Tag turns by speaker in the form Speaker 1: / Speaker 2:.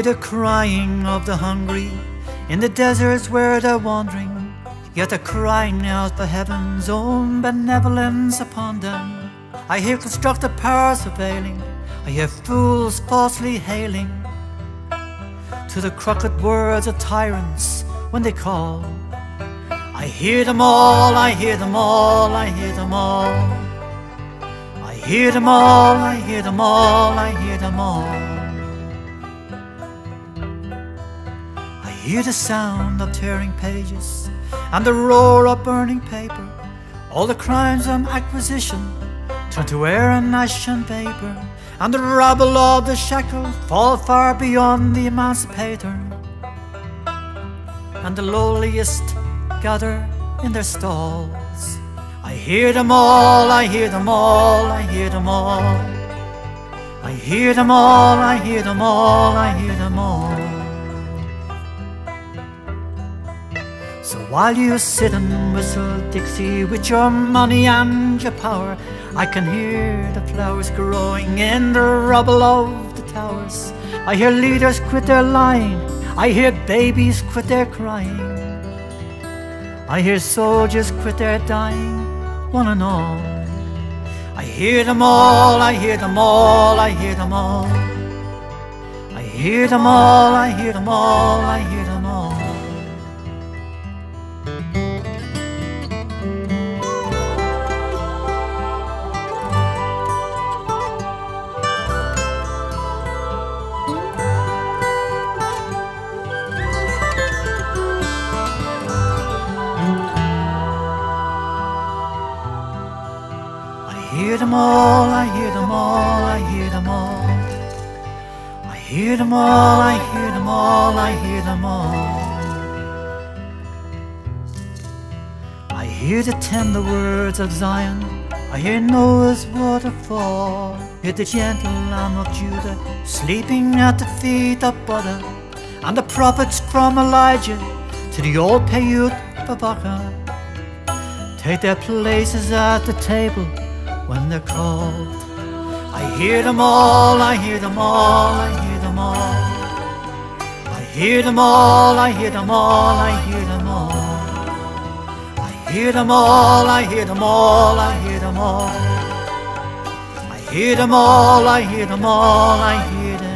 Speaker 1: hear the crying of the hungry in the deserts where they're wandering, yet they're crying out for heaven's own benevolence upon them. I hear constructive powers availing, I hear fools falsely hailing to the crooked words of tyrants when they call. I hear them all, I hear them all, I hear them all. I hear them all, I hear them all, I hear them all. I hear the sound of tearing pages and the roar of burning paper. All the crimes of acquisition turn to air and ash and vapor, and the rabble of the shackled fall far beyond the emancipator, and the lowliest gather in their stalls. I hear them all, I hear them all, I hear them all. I hear them all, I hear them all, I hear them all. So while you sit and whistle Dixie with your money and your power, I can hear the flowers growing in the rubble of the towers. I hear leaders quit their lying, I hear babies quit their crying, I hear soldiers quit their dying, one and all. I hear them all, I hear them all, I hear them all. I hear them all, I hear them all, I hear them all. I hear them all, I hear them all, I hear them all. I hear them all, I hear them all, I hear them all. I hear the tender words of Zion, I hear Noah's waterfall. Hear the gentle Lamb of Judah sleeping at the feet of Buddha, and the prophets from Elijah to the old Paiute Babaka take their places at the table when they're called. I hear them all, I hear them all, I hear them all. I hear them all, I hear them all, I hear them all. I hear them all, I hear them all, I hear them all. I hear them all, I hear them all, I hear them all.